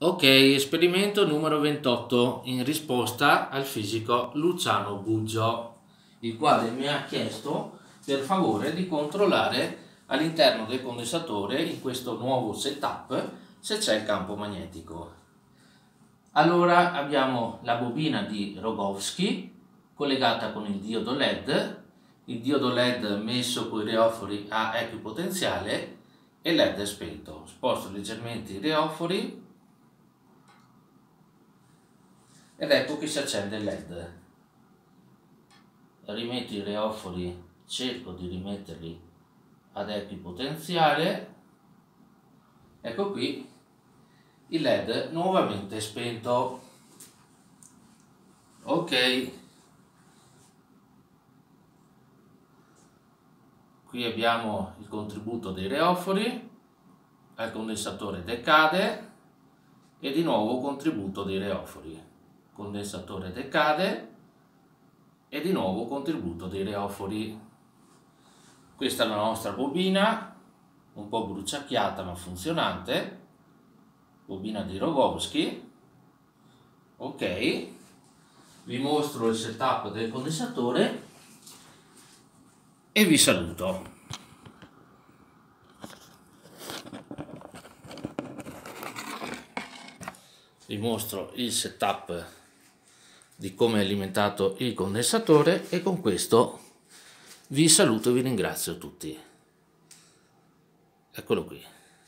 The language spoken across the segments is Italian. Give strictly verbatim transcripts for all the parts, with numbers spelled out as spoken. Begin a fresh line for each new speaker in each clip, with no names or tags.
Ok, esperimento numero ventotto in risposta al fisico Luciano Buggio, il quale mi ha chiesto per favore di controllare all'interno del condensatore, in questo nuovo setup, se c'è il campo magnetico. Allora abbiamo la bobina di Rogowski collegata con il diodo L E D, il diodo L E D messo con i reofori a equipotenziale e L E D spento. Sposto leggermente i reofori ed ecco che si accende il L E D. Rimetto i reofori, cerco di rimetterli ad equipotenziale. Ecco qui il L E D nuovamente spento. Ok, qui abbiamo il contributo dei reofori, al condensatore decade e di nuovo contributo dei reofori. Condensatore decade e di nuovo contributo dei reofori. Questa è la nostra bobina, un po' bruciacchiata ma funzionante, bobina di Rogowski. Ok, vi mostro il setup del condensatore e vi saluto. Vi mostro il setup di come è alimentato il condensatore e con questo vi saluto e vi ringrazio tutti. Eccolo qui.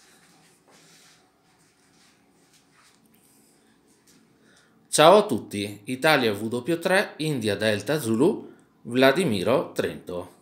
Ciao a tutti, Italia W tre, India Delta Zulu, Vladimiro Trento.